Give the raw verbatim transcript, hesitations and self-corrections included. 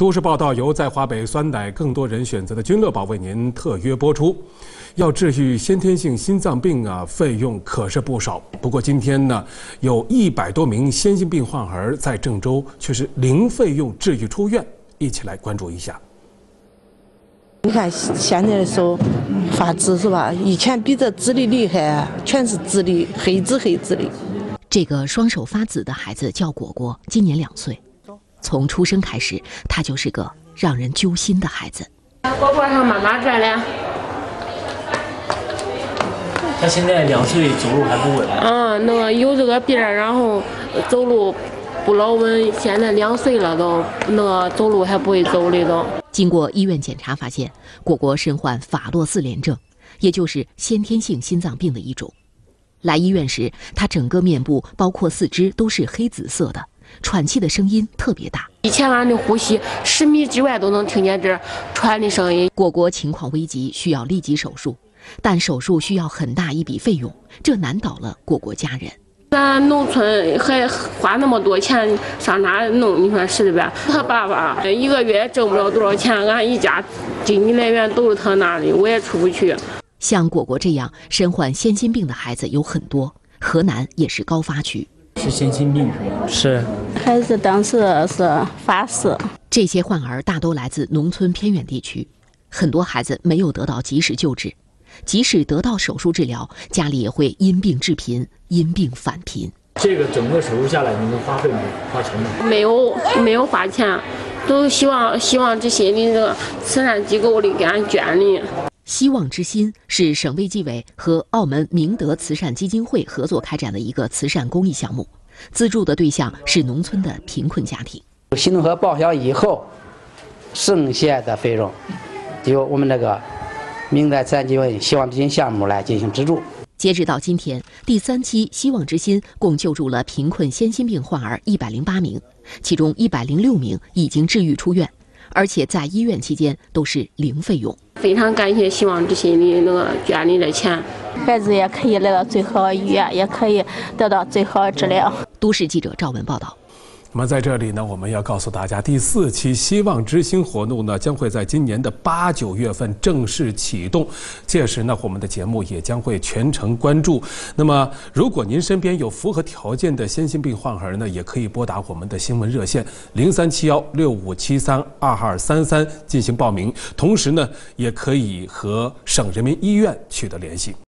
都市报道由在华北酸奶更多人选择的君乐宝为您特约播出。要治愈先天性心脏病啊，费用可是不少。不过今天呢，有一百多名先心病患儿在郑州却是零费用治愈出院，一起来关注一下。 你看现在的时候发紫是吧？以前比这紫的厉害，全是紫的，黑紫黑紫的。 这个双手发紫的孩子叫果果，今年两岁。从出生开始，他就是个让人揪心的孩子。 果果上妈妈这儿嘞。 他现在两岁，走路还不稳。 嗯，那个有这个病，然后走路不老稳。现在两岁了都，那个走路还不会走的都。 经过医院检查发现，果果身患法洛四联症，也就是先天性心脏病的一种。来医院时，他整个面部包括四肢都是黑紫色的，喘气的声音特别大。 以前俺的呼吸十米之外都能听见这喘的声音。 果果情况危急，需要立即手术，但手术需要很大一笔费用，这难倒了果果家人。 咱农村还花那么多钱上哪弄？你说是的吧？他爸爸一个月挣不了多少钱，俺一家经济来源都是他那里，我也出不去。 像果果这样身患先心病的孩子有很多，河南也是高发区。 是先心病是吧？是。 孩子当时是发四。 这些患儿大都来自农村偏远地区，很多孩子没有得到及时救治。即使得到手术治疗，家里也会因病致贫，因病返贫。 这个整个手术下来，你们花费没花钱吗？ 没有，没有花钱，都希望希望这些的这个慈善机构里给俺捐的。 希望之心是省卫计委和澳门明德慈善基金会合作开展的一个慈善公益项目，资助的对象是农村的贫困家庭。 新农合报销以后，剩下的费用由我们那个明德慈善基金会希望之心项目来进行资助。 截止到今天，第三期希望之心共救助了贫困先心病患儿一百零八名，其中一百零六名已经治愈出院，而且在医院期间都是零费用。 非常感谢希望之心的那个捐的的钱， 孩子也可以来到最好的医院，也可以得到最好的治疗。 都市记者赵文报道。 那么在这里呢，我们要告诉大家，第四期希望之星活动呢，将会在今年的八九月份正式启动。届时呢，我们的节目也将会全程关注。那么，如果您身边有符合条件的先心病患儿呢，也可以拨打我们的新闻热线零三七幺六五七三二二三三进行报名。同时呢，也可以和省人民医院取得联系。